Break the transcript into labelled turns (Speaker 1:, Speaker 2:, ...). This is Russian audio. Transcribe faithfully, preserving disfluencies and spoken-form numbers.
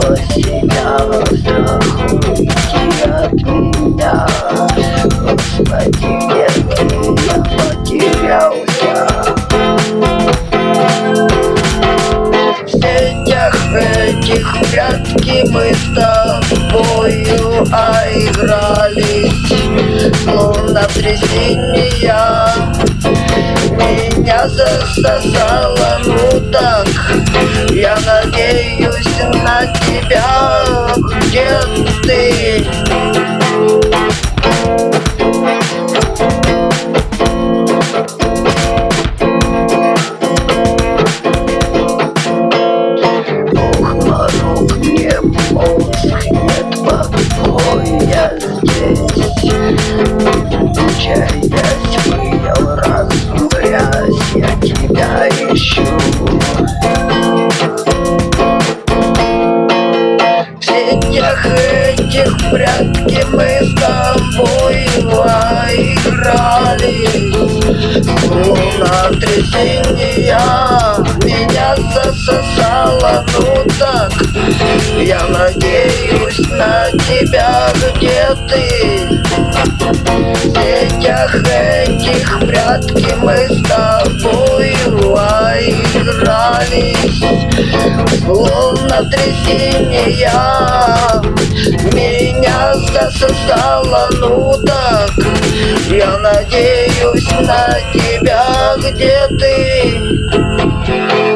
Speaker 1: себя, страхуйте от меня. Господи, где ты, я потерялся. В сетях этих прятки мы с тобою игрались, словно в трясине я. Меня засосало, ну так, я надеюсь на тебя, где ты? Бог помог мне, мозг, нет покоя здесь. Мучаясь, выел разум грязь, я тебя ищу. В сетях этих прятки мы с тобой играли, словно в трясине я. Меня засосало, ну так, я надеюсь на тебя, где ты? В сетях этих прятки мы с тобой игрались, словно в трясине я. Меня засосало, ну так, я надеюсь на тебя, где ты?